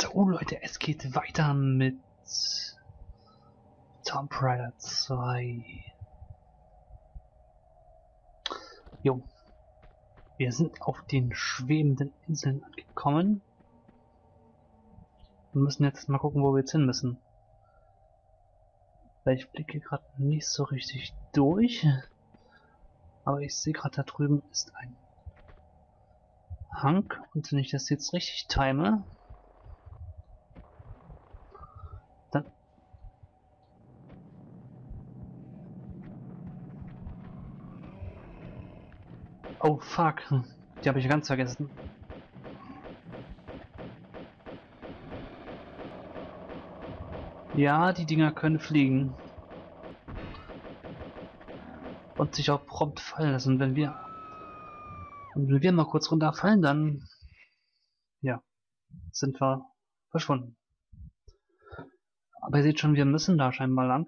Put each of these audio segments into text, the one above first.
So Leute, es geht weiter mit Tomb Raider 2. Jo, wir sind auf den schwebenden Inseln angekommen und müssen jetzt mal gucken, wo wir jetzt hin müssen. Weil ich blicke gerade nicht so richtig durch, aber ich sehe gerade, da drüben ist ein Hang, und wenn ich das jetzt richtig time, dann... Oh fuck, die habe ich ganz vergessen. Ja, die Dinger können fliegen. Und sich auch prompt fallen lassen. Und wenn wir mal kurz runterfallen, dann... Ja, sind wir verschwunden. Aber ihr seht schon, wir müssen da scheinbar lang.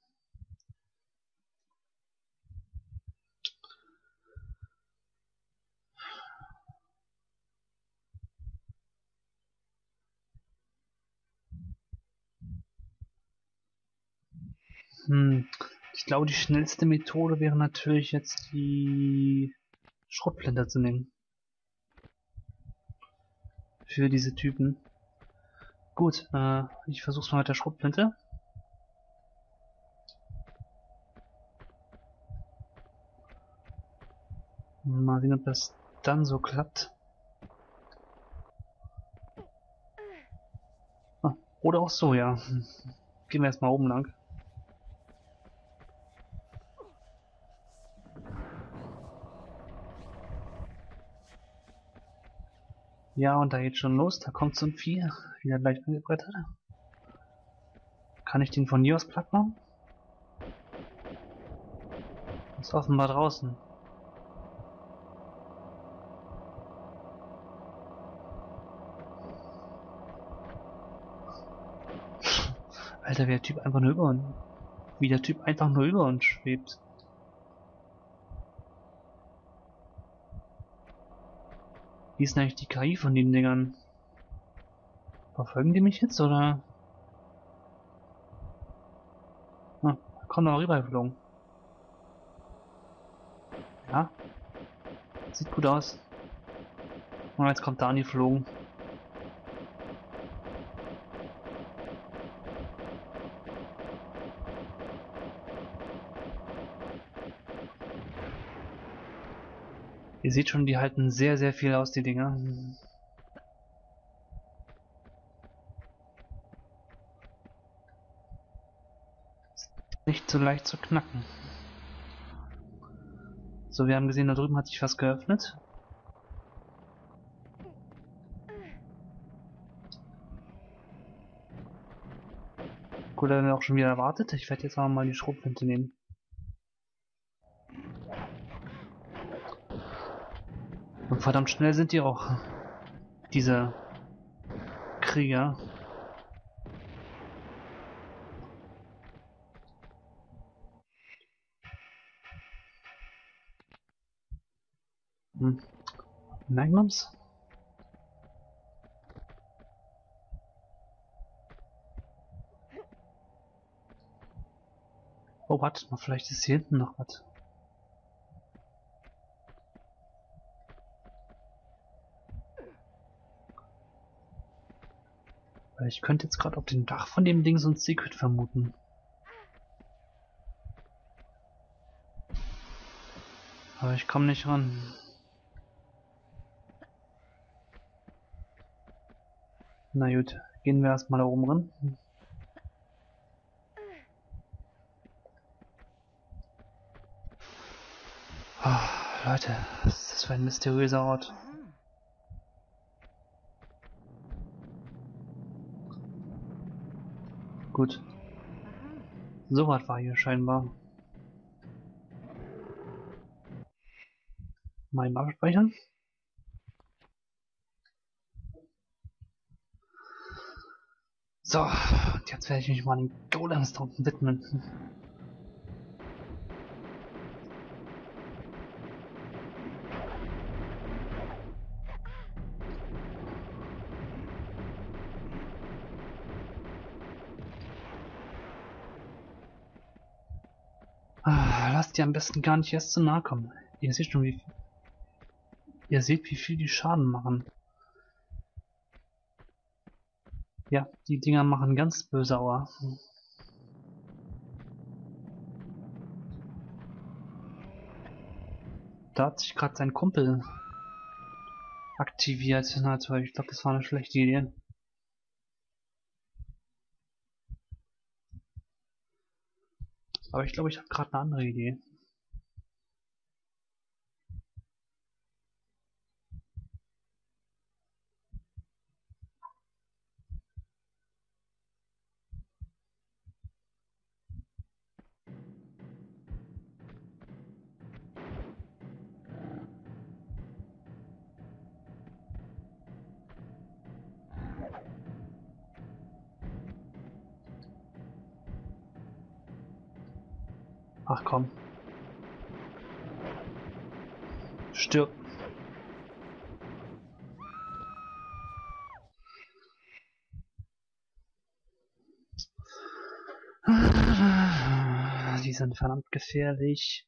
Ich glaube, die schnellste Methode wäre natürlich jetzt die Schrotflinte zu nehmen. Für diese Typen. Gut, ich versuch's mal mit der Schrotflinte. Mal sehen, ob das dann so klappt. Ah, oder auch so, ja. Gehen wir erstmal oben lang. Ja, und da geht's schon los. Da kommt so ein Vieh. Wieder gleich angebrettert. Kann ich den von hier aus platt machen? Ist offenbar draußen. Alter, wie der Typ einfach nur über uns... Wie der Typ einfach nur über uns schwebt. Wie ist denn eigentlich die KI von den Dingern? Verfolgen die mich jetzt, oder? Ah, komm doch rüber geflogen. Ja. Sieht gut aus. Und jetzt kommt Dani geflogen. Ihr seht schon, die halten sehr, sehr viel aus, die Dinger. Ist nicht so leicht zu knacken. So, wir haben gesehen, da drüben hat sich was geöffnet. Gut, er hat auch schon wieder erwartet. Ich werde jetzt aber mal die Schrotflinte nehmen. Und verdammt schnell sind die auch. Diese Krieger. Magnums? Oh, warte mal, vielleicht ist hier hinten noch was. Weil ich könnte jetzt gerade auf dem Dach von dem Ding so ein Secret vermuten. Aber ich komme nicht ran. Na gut, gehen wir erstmal da oben ran. Oh, Leute, was ist das für ein mysteriöser Ort? Gut. So was war hier scheinbar. Mal eben abspeichern. So, und jetzt werde ich mich mal den Golems da unten widmen. Lasst die am besten gar nicht erst zu nahe kommen. Ihr seht schon, wie viel die Schaden machen. Ja, die Dinger machen ganz böse Aua. Da hat sich gerade sein Kumpel aktiviert. Na toll, ich glaube, das war eine schlechte Idee. Aber ich glaube, ich habe gerade eine andere Idee. Ach komm. Stirb. Die sind verdammt gefährlich.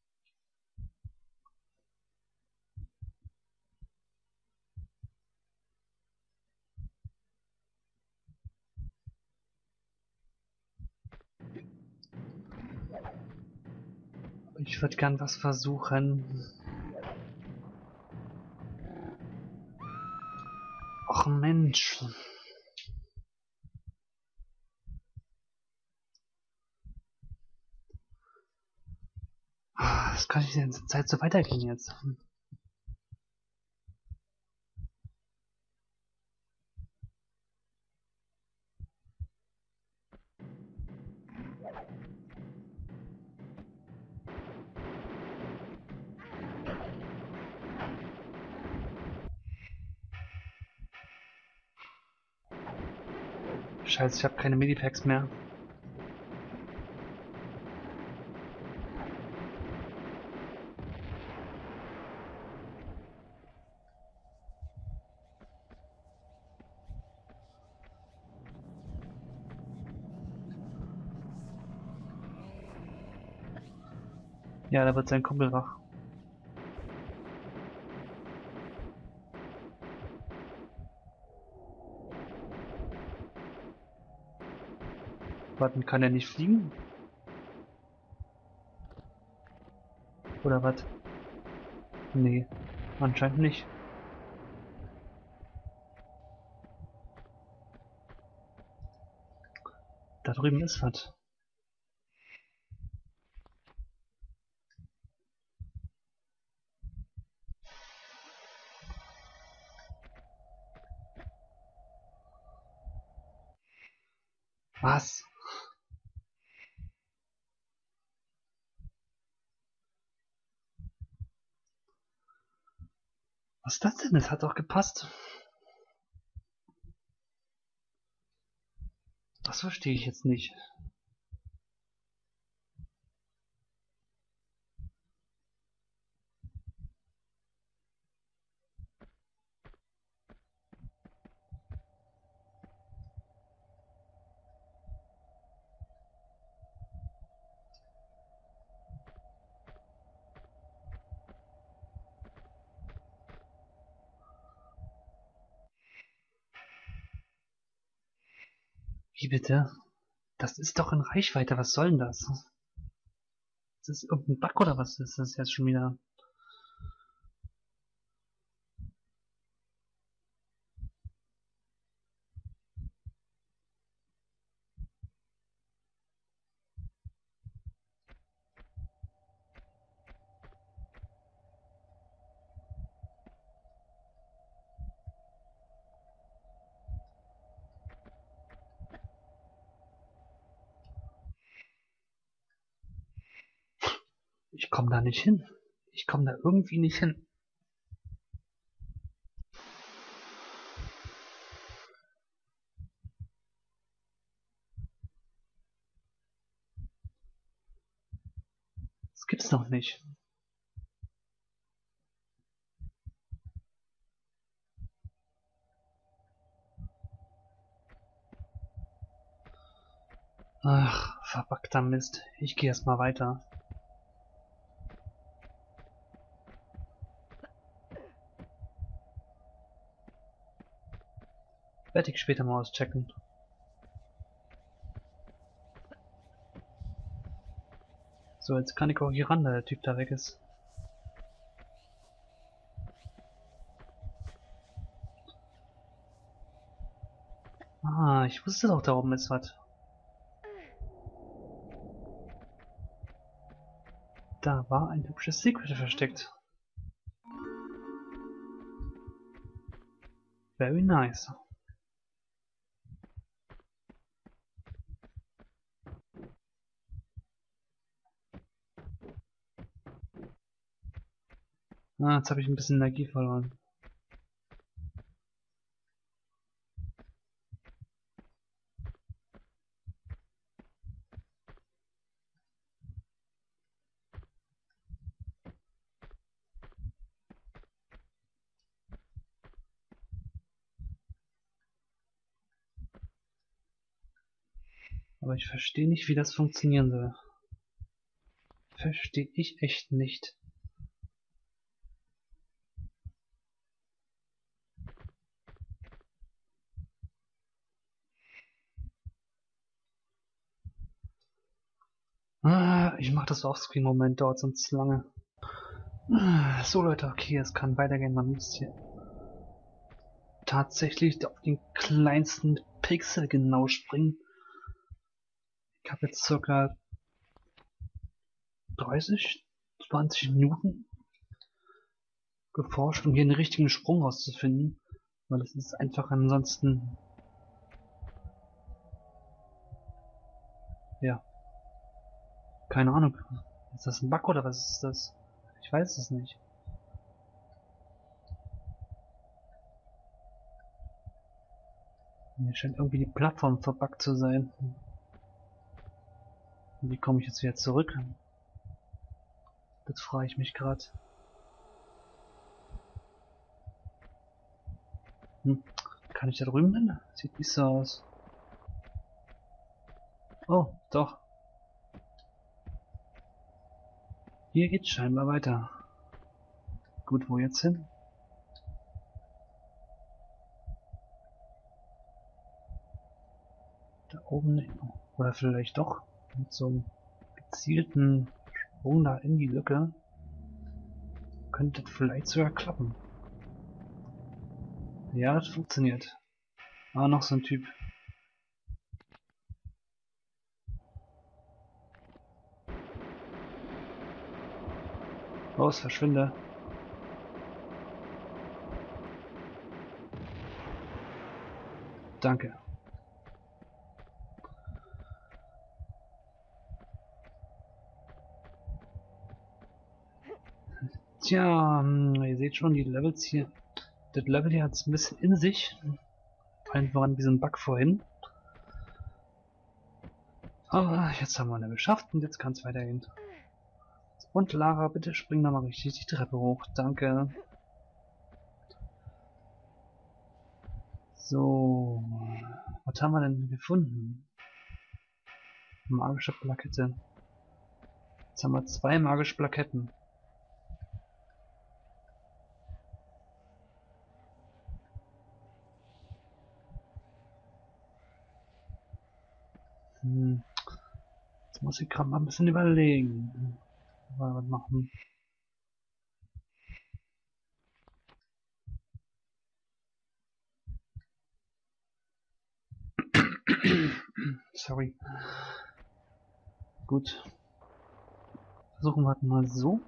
Ich würde gern was versuchen. Och Mensch. Das kann ich die ganze Zeit so weitergehen jetzt. Scheiße, ich habe keine Medipacks mehr. Ja, da wird sein Kumpel wach. Warten, kann er nicht fliegen? Oder was? Nee, anscheinend nicht. Da drüben ist was. Was? Was ist das denn? Das hat doch gepasst. Das verstehe ich jetzt nicht. Wie bitte? Das ist doch in Reichweite. Was soll denn das? Ist das irgendein Bug oder was ist das jetzt schon wieder? Ich komme da nicht hin. Ich komme da irgendwie nicht hin. Das gibt's doch nicht. Ach, verpackter Mist. Ich gehe erstmal weiter. Werde ich später mal auschecken. So, jetzt kann ich auch hier ran, da der Typ da weg ist. Ah, ich wusste doch, da oben ist was. Da war ein hübsches Secret versteckt. Very nice. Ah, jetzt habe ich ein bisschen Energie verloren. Aber ich verstehe nicht, wie das funktionieren soll. Verstehe ich echt nicht. Ah, ich mache das offscreen, Moment, dauert sonst lange. Ah, so Leute, okay, es kann weitergehen, man muss hier tatsächlich auf den kleinsten Pixel genau springen. Ich habe jetzt circa 30, 20 Minuten geforscht, um hier einen richtigen Sprung rauszufinden, weil es ist einfach ansonsten, ja, keine Ahnung. Ist das ein Bug oder was ist das? Ich weiß es nicht. Mir scheint irgendwie die Plattform verbuggt zu sein. Und wie komme ich jetzt wieder zurück? Das frage ich mich gerade. Kann ich da drüben hin? Sieht nicht so aus. Oh, doch. Hier geht's scheinbar weiter. Gut, wo jetzt hin? Da oben nicht. Oder vielleicht doch mit so einem gezielten Sprung da in die Lücke. Könnte das vielleicht sogar klappen. Ja, das funktioniert. Ah, noch so ein Typ. Los, verschwinde. Danke. Tja, ihr seht schon, die Levels hier. Das Level hier hat es ein bisschen in sich. Allen voran diesen Bug vorhin. Aber jetzt haben wir ihn geschafft und jetzt kann es weitergehen. Und Lara, bitte spring nochmal richtig die Treppe hoch. Danke. So. Was haben wir denn gefunden? Magische Plakette. Jetzt haben wir 2 magische Plaketten. Jetzt muss ich gerade mal ein bisschen überlegen. Was machen? Sorry. Gut. Versuchen wir mal so.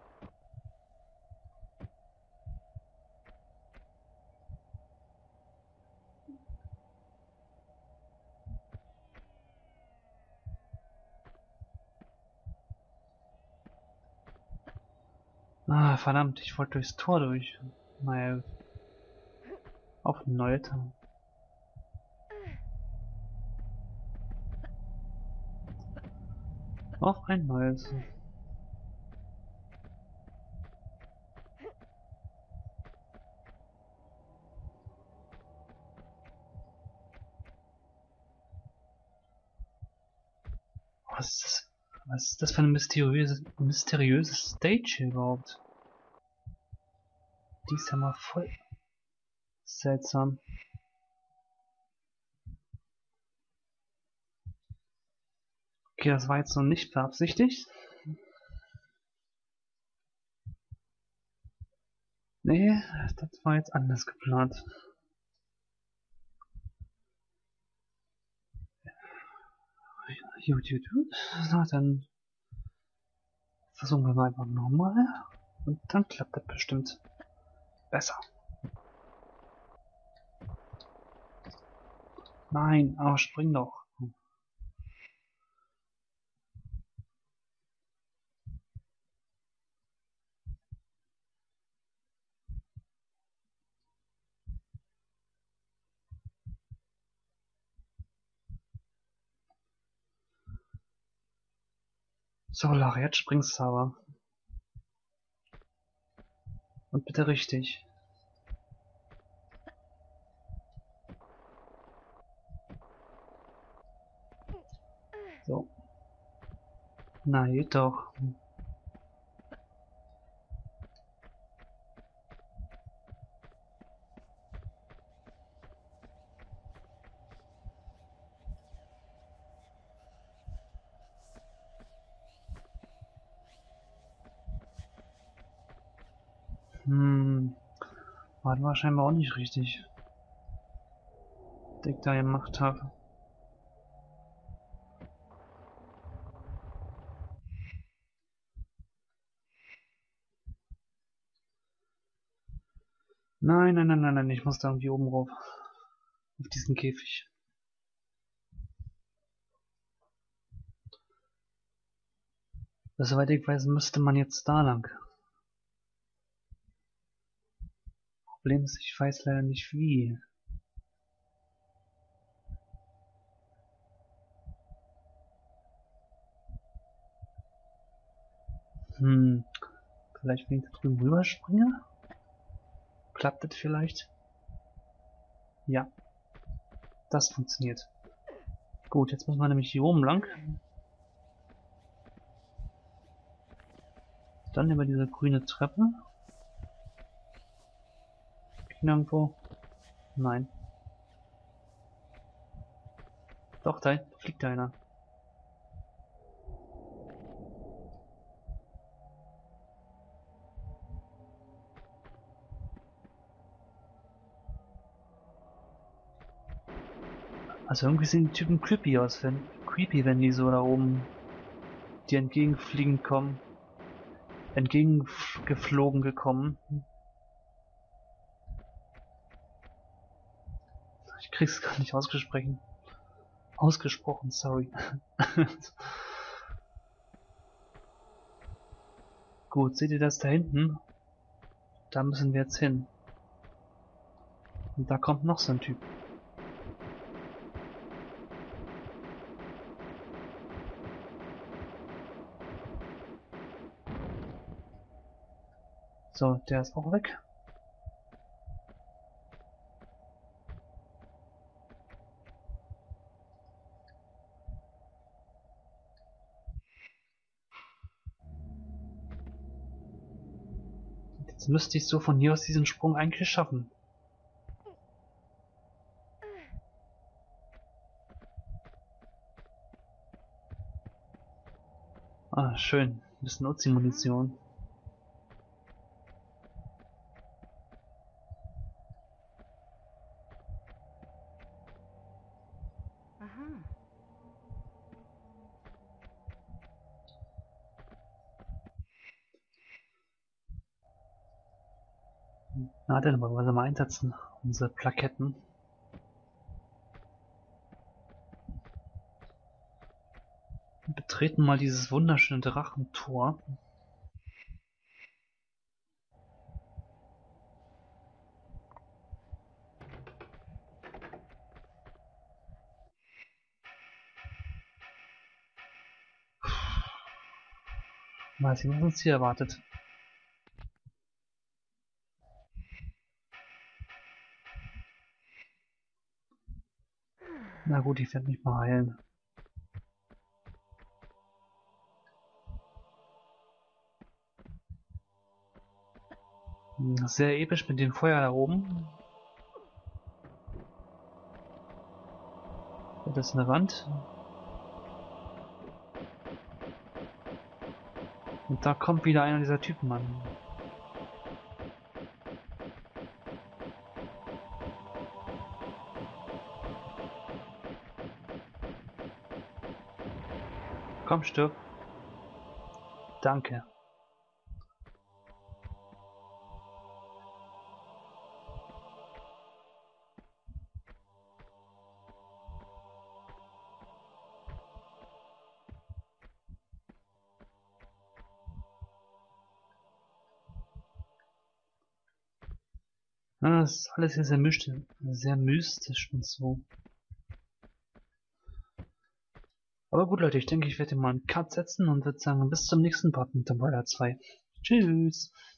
Ah, verdammt, ich wollte durchs Tor durch. Naja, auf ein neues. Auf ein neues. Was ist das? Was ist das für eine mysteriöse Stage hier überhaupt? Die ist ja mal voll seltsam. Okay, das war jetzt noch nicht beabsichtigt. Nee, das war jetzt anders geplant. Gut, gut, gut. Na, dann versuchen wir mal einfach nochmal. Und dann klappt das bestimmt besser. Nein, aber spring doch. So, Lara, jetzt springst du aber. Und bitte richtig. So. Na, geht doch. War das war scheinbar auch nicht richtig. Was ich da gemacht habe. Nein, nein, nein, nein, nein, ich muss da irgendwie oben rauf. Auf diesen Käfig. Soweit ich weiß, müsste man jetzt da lang. Problem ist, ich weiß leider nicht wie. Vielleicht wenn ich da drüben rüberspringe? Klappt das vielleicht? Ja, das funktioniert. Gut, jetzt muss man nämlich hier oben lang. Dann über diese grüne Treppe. Irgendwo. Nein. Doch, da fliegt einer. Also irgendwie sehen die Typen creepy aus, wenn die so da oben dir entgegenfliegen kommen. Entgegengeflogen gekommen. Ich krieg's gar nicht ausgesprochen. Ausgesprochen, sorry. Gut, seht ihr das da hinten? Da müssen wir jetzt hin. Und da kommt noch so ein Typ. So, der ist auch weg. Jetzt müsste ich so von hier aus diesen Sprung eigentlich schaffen. Ah, schön. Ein bisschen Uzi-Munition. Na, dann wollen wir sie mal einsetzen. Unsere Plaketten. Betreten mal dieses wunderschöne Drachentor. Mal sehen, was uns hier erwartet. Na gut, ich werde mich mal heilen. Sehr episch mit dem Feuer da oben. Das ist eine Wand. Und da kommt wieder einer dieser Typen an. Komm, stirb. Danke. Ja, das ist alles hier sehr mystisch und so. Aber gut, Leute, ich denke, ich werde mal einen Cut setzen und würde sagen, bis zum nächsten Part mit Tomb Raider 2. Tschüss!